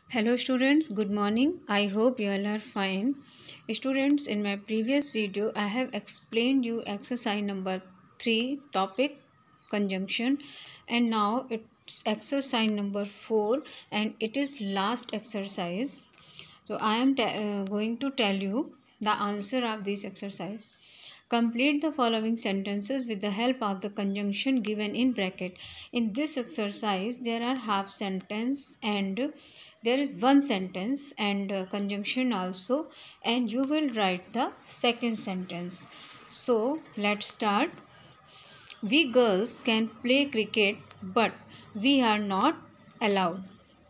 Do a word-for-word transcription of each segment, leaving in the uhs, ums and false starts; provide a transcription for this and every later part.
Hello students, good morning. I hope you all are fine. Students, in my previous video I have explained you exercise number three, topic conjunction, and now it's exercise number four and it is last exercise. So I am uh, going to tell you the answer of this exercise. Complete the following sentences with the help of the conjunction given in bracket. In this exercise, there are half sentence and there is one sentence and uh, conjunction also, and you will write the second sentence. So let's start. We girls can play cricket, but we are not allowed.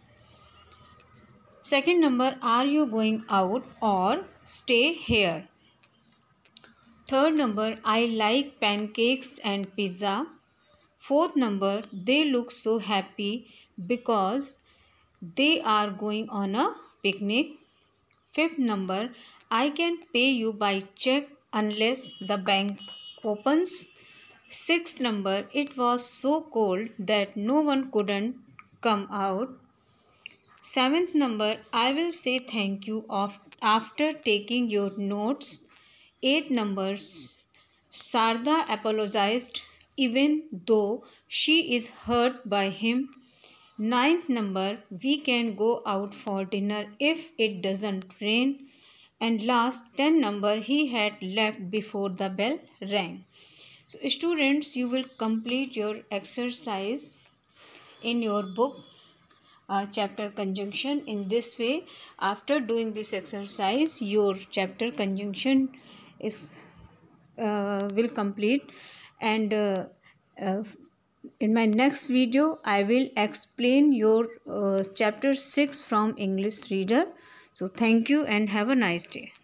Second number, are you going out or stay here? Third number, I like pancakes and pizza. Fourth number, they look so happy because they are going on a picnic. Fifth number, I can pay you by check unless the bank opens. Sixth number, it was so cold that no one couldn't come out. Seventh number, I will say thank you of, after taking your notes. Eight numbers, Sarda apologized even though she is hurt by him. Ninth number, we can go out for dinner if it doesn't rain. And last, ten number, he had left before the bell rang. So students, you will complete your exercise in your book uh, chapter conjunction in this way. After doing this exercise, your chapter conjunction is uh, will complete, and uh, uh, in my next video I will explain your uh, chapter six from English reader. So thank you and have a nice day.